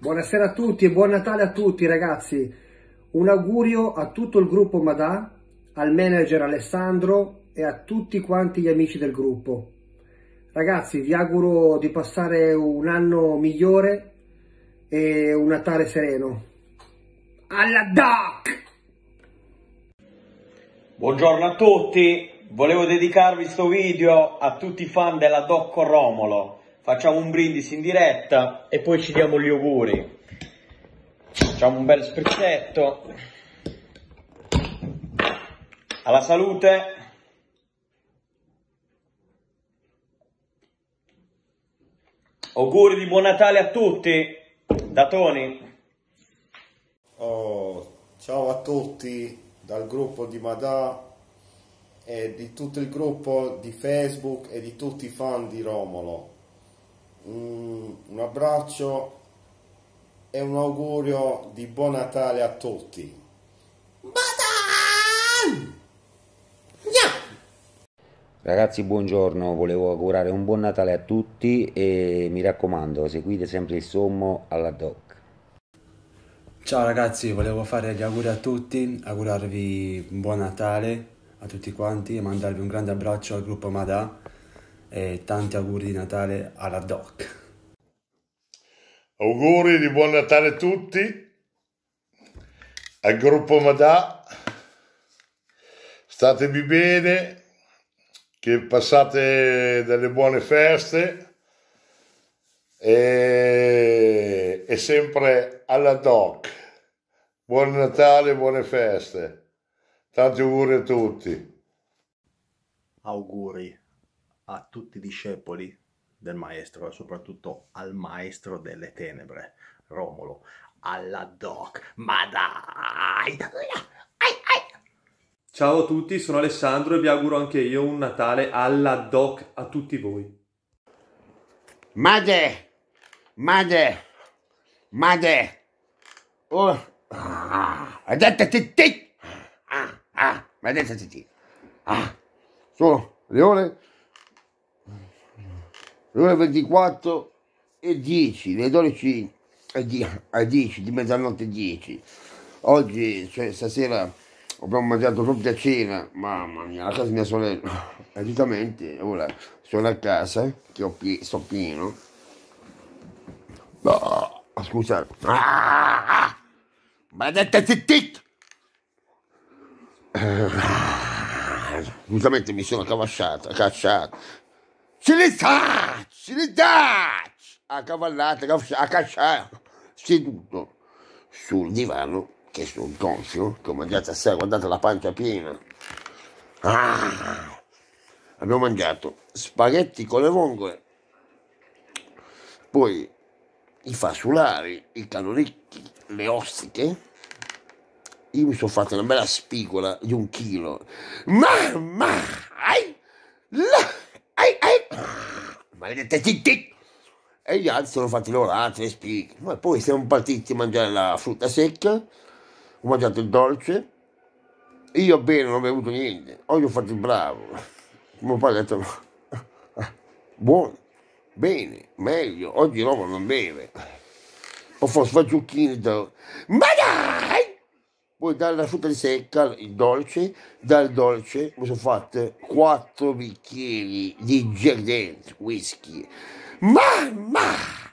Buonasera a tutti e buon Natale a tutti ragazzi. Un augurio a tutto il gruppo Madà, al manager Alessandro e a tutti quanti gli amici del gruppo. Ragazzi, vi auguro di passare un anno migliore e un Natale sereno. Alla Doc! Buongiorno a tutti, volevo dedicarvi questo video a tutti i fan della Doc con Romolo. Facciamo un brindisi in diretta e poi ci diamo gli auguri. Facciamo un bel sprizzetto. Alla salute. Auguri di buon Natale a tutti. Da Tony. Ciao a tutti dal gruppo di Madà e di tutto il gruppo di Facebook e di tutti i fan di Romolo. Un abbraccio e un augurio di buon Natale a tutti. Ragazzi, buongiorno, volevo augurare un buon Natale a tutti e mi raccomando, seguite sempre il sommo alla Doc. Ciao ragazzi, volevo fare gli auguri a tutti, augurarvi un buon Natale a tutti quanti e mandarvi un grande abbraccio al gruppo Madà e tanti auguri di Natale alla Doc. Auguri di buon Natale a tutti, al gruppo Madà, statevi bene, che passate delle buone feste e sempre alla Doc. Buon Natale, buone feste, tanti auguri a tutti. Auguri a tutti i discepoli del maestro e soprattutto al maestro delle tenebre, Romolo, alla Doc. Ma dai! Ciao a tutti, sono Alessandro e vi auguro anche io un Natale alla Doc a tutti voi. Madre! Oh! Sono le ore 24 e 10, le 12 e 10 di mezzanotte 10. Oggi, cioè stasera, abbiamo mangiato proprio a cena, mamma mia, a casa di mia sorella. E giustamente ora sono a casa, che sto pieno. No, scusate. Maledetta zittit! Giustamente mi sono cacciato. A cavallata, a cacciare, seduto sul divano, che sono gonfio, che ho mangiato a sera, guardate la pancia piena. Abbiamo mangiato spaghetti con le vongole, poi i fasulari, i canolicchi, le ostiche. Io mi sono fatto una bella spigola di 1 chilo. Mamma! Maledette zitti! E gli altri sono fatti loro altre spighe. Ma poi siamo partiti a mangiare la frutta secca, ho mangiato il dolce. Io bene non ho bevuto niente, oggi ho fatto il bravo. Mio padre ha detto, buono, bene, meglio, oggi Roma non beve. Ho fatto sfacciucchini, ma dai! Poi dalla frutta di secca, il dolce, dal dolce mi sono fatto 4 bicchieri di Jack whisky. Mamma!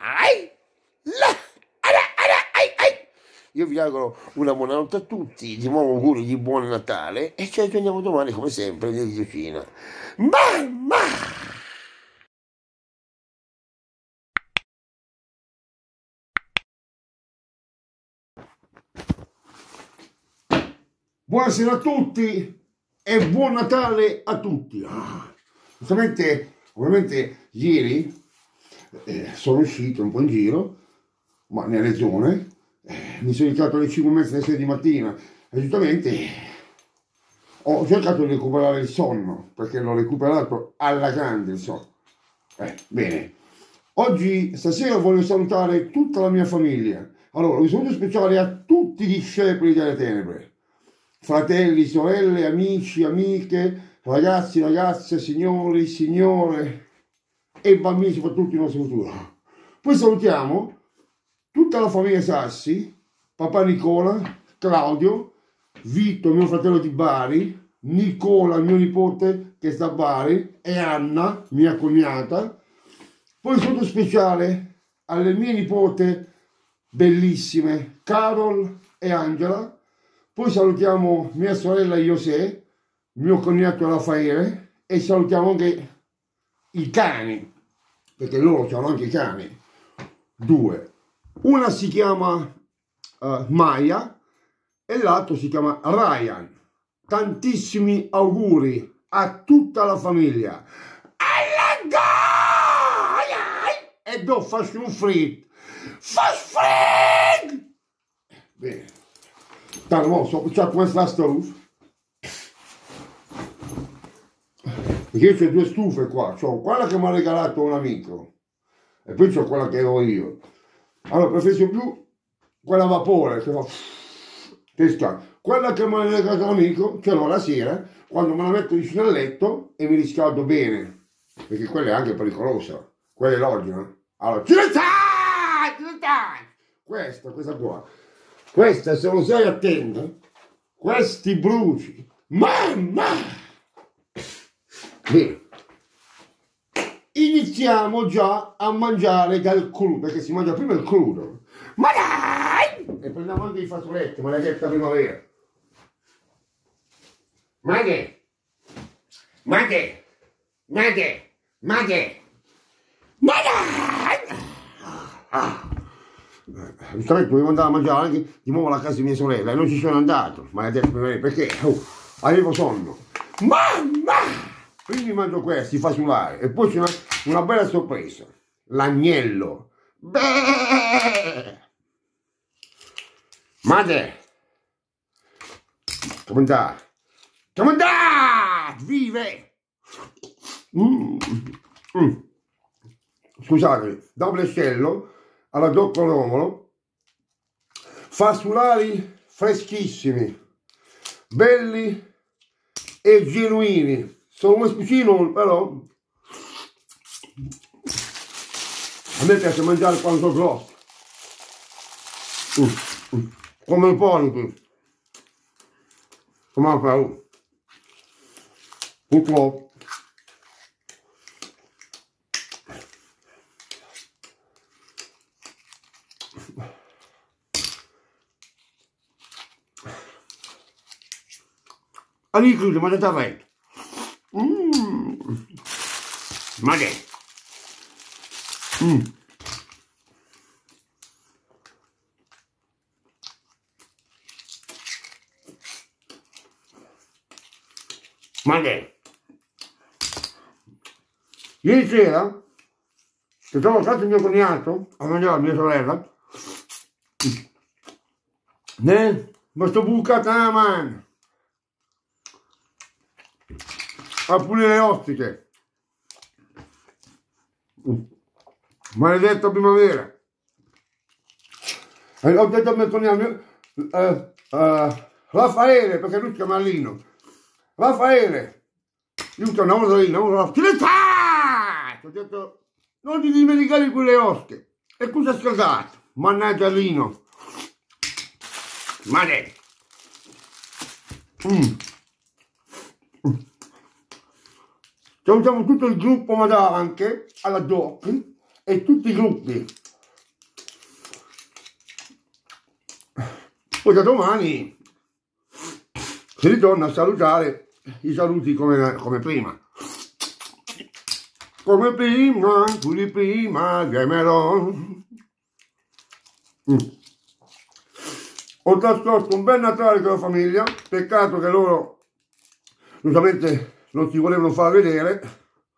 Io vi auguro una buona notte a tutti, di nuovo auguri di buon Natale e ci aggiorniamo domani come sempre nel cucina. Mamma! Buonasera a tutti e buon Natale a tutti. Giustamente, ovviamente ieri sono uscito un po' in giro, ma nelle zone, mi sono entrato alle 5:30 alle 6 di mattina e giustamente ho cercato di recuperare il sonno, perché l'ho recuperato alla grande il sonno. Bene, stasera voglio salutare tutta la mia famiglia. Allora, un saluto speciale a tutti i discepoli delle tenebre. Fratelli, sorelle, amici, amiche, ragazzi, ragazze, signori, signore e bambini, soprattutto il nostro futuro. Poi salutiamo tutta la famiglia Sassi, papà Nicola, Claudio, Vito, mio fratello di Bari, Nicola, mio nipote che sta a Bari, e Anna, mia cognata. Poi saluto speciale alle mie nipote bellissime, Carol e Angela. Poi salutiamo mia sorella José, mio cognato Raffaele, e salutiamo anche i cani, perché loro hanno anche i cani, 2. Una si chiama Maya e l'altro si chiama Ryan. Tantissimi auguri a tutta la famiglia. E do fast food. Bene. Tanto mo so c'è questa stufa. Perché c'è 2 stufe qua. C'ho quella che mi ha regalato un amico e poi c'ho quella che ho io. Allora preferisco più quella a vapore che fa pesca. Quella che mi ha regalato un amico ce l'ho la sera quando me la metto vicino al letto e mi riscaldo bene, perché quella è anche pericolosa, quella è logica. Allora questa qua, questa se non sei attento, questi bruci, mamma. Bene, iniziamo già a mangiare dal crudo, perché si mangia prima il crudo, ma dai, e prendiamo anche i fazzoletti, maledetta primavera. Madre, giustamente dovevo andare a mangiare anche di nuovo alla casa di mia sorella e non ci sono andato, maledetto perché avevo sonno. Mamma! Quindi mangio questi fasulari e poi c'è una bella sorpresa, l'agnello. Madre, come andà? Vive! Scusate, da Brescello alla Dottor Romolo, fasulari freschissimi, belli e genuini. Sono un spicino, però a me piace mangiare quando sono grossi, come il polipo, come fa purtroppo. Allora chiudo, ma da vento. Ma che? Ma che? Ieri sera, che sono stato il mio cognato a mangiare la mia sorella, ma sto bucata, man, a pulire le ostiche. Maledetta primavera. Ho detto a mio cognato, Raffaele, perché lui si chiama Lino. Raffaele, io sono una volta ho detto, non ti dimenticare di quelle osche. E cosa ha scaldato? Mannaggia Lino. Male. Salutiamo tutto il gruppo Madà anche alla DOC e tutti i gruppi. Poi da domani si ritorna a salutare i saluti come prima. Come prima, tu di prima, gemelò. Ho trascorso un bel Natale con la famiglia, peccato che loro giustamente non si volevano far vedere.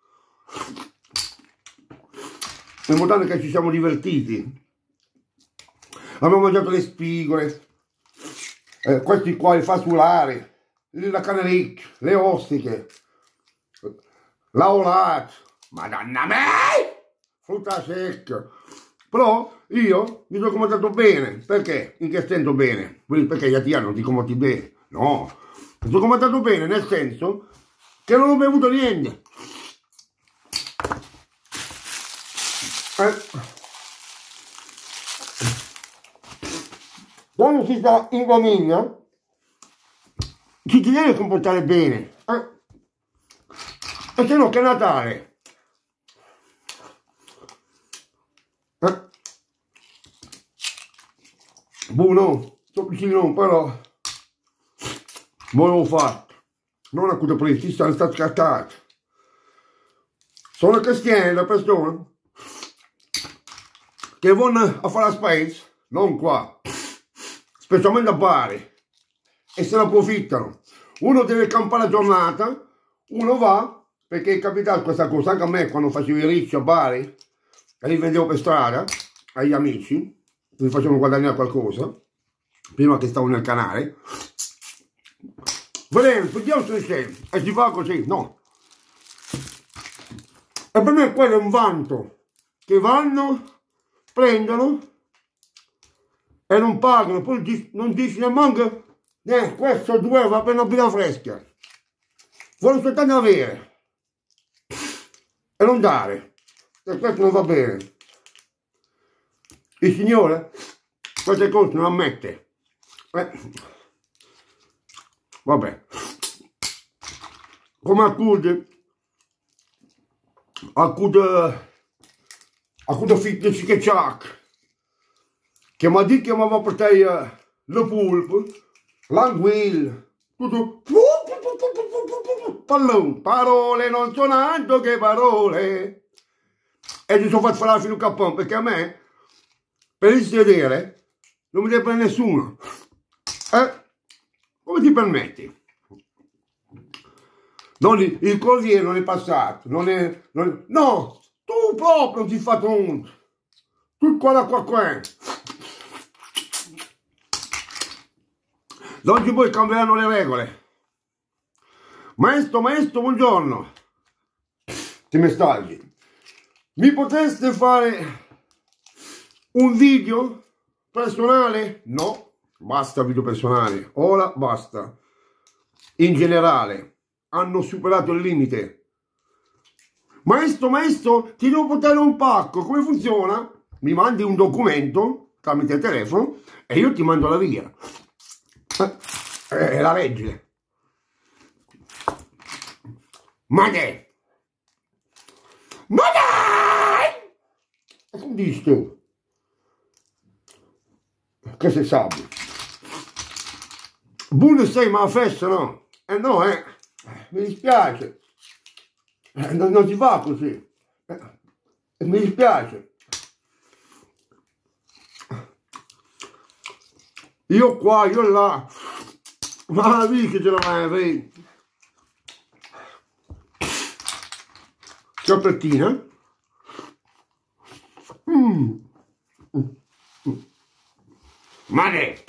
L'importante è che ci siamo divertiti. Abbiamo mangiato le spigole, questi qua, i fasulari, la canaricchia, le ostiche, la olata, madonna me, frutta secca. Però io mi sono comandato bene. Perché? In che senso bene? Perché gli altri non ti comandi bene. No, mi sono comandato bene nel senso che non ho bevuto niente. quando si sta in famiglia ci si deve comportare bene, e se no che Natale. Buono, sto vicino, però volevo fare, non a cosa preso, sta scattato. Sono cristiani le persone che vanno a fare la spesa, non qua, specialmente a Bari, e se ne approfittano. Uno deve campare la giornata, uno va, perché è capitato questa cosa anche a me quando facevo i ricci a Bari, e li vendevo per strada agli amici, mi facevano guadagnare qualcosa, prima che stavo nel canale. Vediamo se c'è, e si fa così, no. E per me quello è un vanto, che vanno, prendono e non pagano, poi non dici nemmeno questo 2 euro va per una birra fresca. Vuole soltanto avere e non dare, e questo non va bene. Il Signore queste cose non ammette. Vabbè, come accude fitness che c'ha, che mi ha detto che mi va a portare le pulpe, l'anguilla, tutto, pallone, parole non sono altro che parole. E mi sono fatto fare fino a cappone, perché a me, per il sedere, non mi deve prendere nessuno. Come ti permetti? Il corriere non è passato, no, tu proprio non ti fai conto. Tu qua. Oggi poi cambieranno le regole. Maestro, buongiorno. Che messaggi? Mi potreste fare un video personale? No, basta video personale. Ora basta. In generale. Hanno superato il limite. Maestro, ti devo portare un pacco. Come funziona? Mi mandi un documento tramite il telefono e io ti mando la via. È la legge. Ma che? Che dici tu? Che se sabbia? Buono sei, ma la festa no? No, mi dispiace, non si fa così, mi dispiace. Io qua, io là, ma la vita ce la vai, ciappettina. Ma che?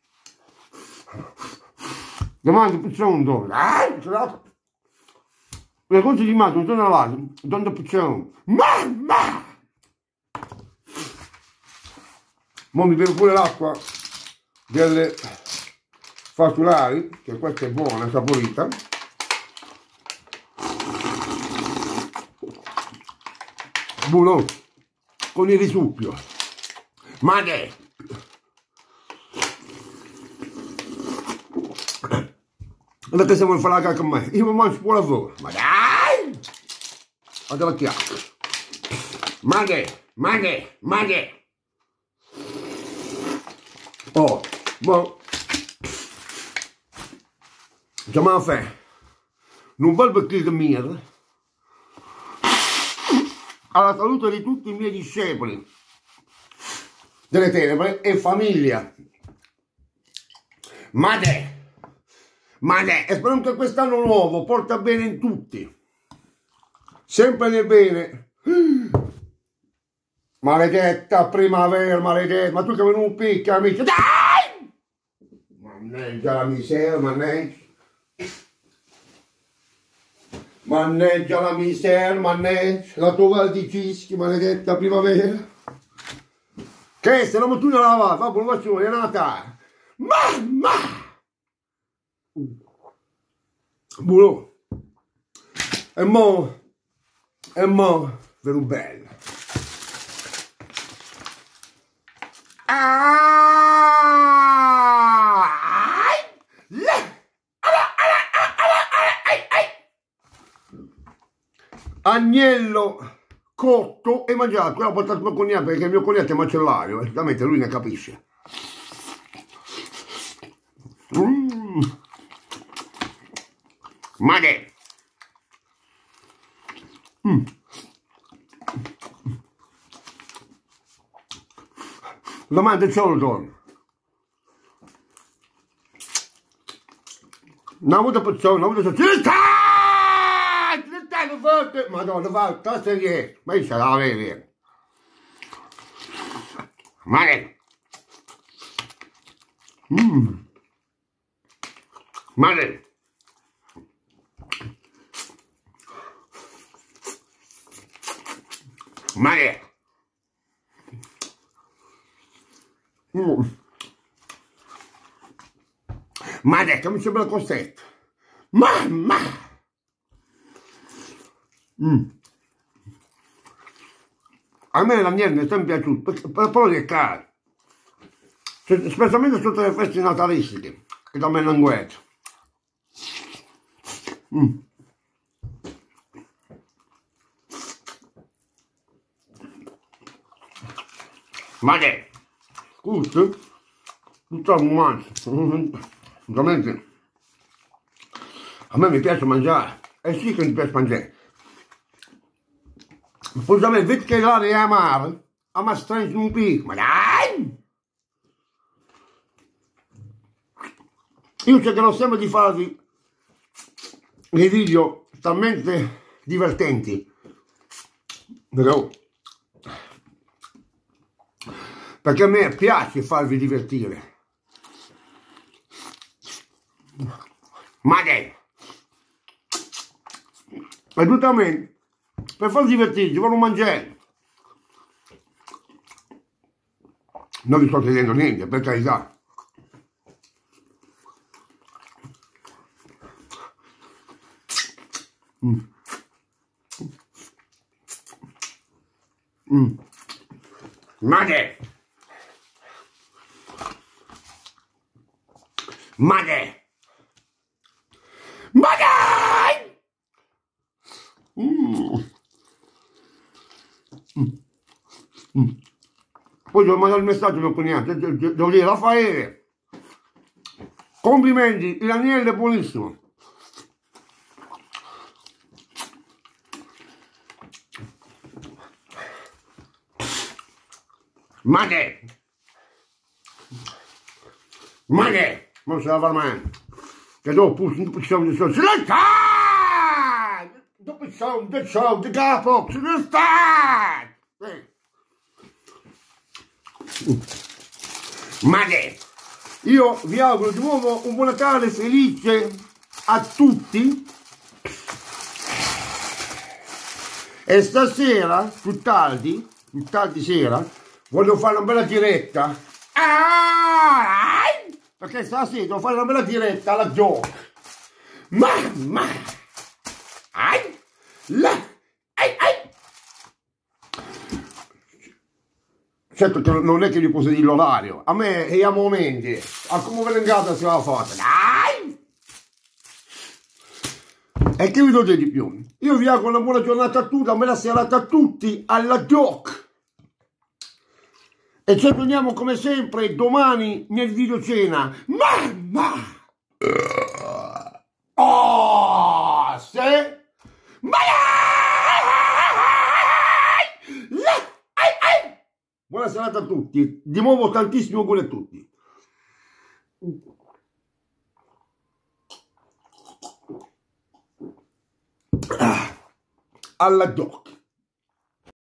Domani piccione dove? Le cose di mano non sono lavate, donde piccione. Mamma! Mo mi bevo pure l'acqua delle fasulari, che questa è buona, saporita. Buono, con il risucchio. Ma che? Perché se vuoi fare la cacca con me, io mi mangio pure lavoro. Ma dai! Guarda la chiacchiera. Ma che? Oh, boh. Chiamava fe. Non vuol perché di mia. Alla salute di tutti i miei discepoli delle tenebre e famiglia. Ma e spero che quest'anno nuovo porta bene in tutti, sempre nel bene. Maledetta primavera, maledetta, ma tu che non picca, amici, dai! Mannaggia la miseria, mannaggia la miseria, mannaggia la tua di fischi, maledetta primavera. Che se non tu non la va, fa buona è Natale. Mamma! Buono. E mo, per un bello. Ah! agnello cotto e mangiato. L'ho portato mio cognato perché il mio cognato è macellario, esattamente, lui ne capisce. Ma che? Domande c'ho lo torno. Una volta pezzo, una volta c'è. Forte! Madonna, va, tasta che ma io ce la vedi. Ma che? Ma che? Ma che? Ma che mi sembra cossetto. Mamma! A me l'agnello è sempre piaciuto, però è caro, specialmente sotto le feste natalistiche, che da me non guardo. Ma che? Scusa, tutto un mangio, veramente, a me mi piace mangiare, sì che mi piace mangiare. Poi a me, vedi che l'aria è amara, a me stringe un picco, ma dai! Io cercherò sempre di farvi dei video talmente divertenti, però, perché a me piace farvi divertire. Ma che? E tutto a me. Per farvi divertirci, voglio mangiare. Non vi sto chiedendo niente, per carità. Ma che? Ma che? Ma che? Poi devo mandare il messaggio mio cognato, devo dire, Raffaele, complimenti, l'agnello è buonissimo. Ma che? Ma che? Non se la fa mai. Che dopo siamo di solito. Dopo siamo di capo, se ne sta! Ma che? Io vi auguro di nuovo un buon Natale felice a tutti. E stasera, più tardi sera, voglio fare una bella diretta. Perché stasera devo fare una bella diretta alla Doc. Certo che non è che gli posso dire l'orario, a me è a momenti, a come velengata si va fatta. Dai! E che vi devo dire di più? Io vi auguro una buona giornata a tutti, una bella serata a tutti, alla Doc. E ci torniamo come sempre domani nel video cena. Mamma! Oh, se... Buona serata a tutti, di nuovo tantissimi auguri a tutti. Alla Doc.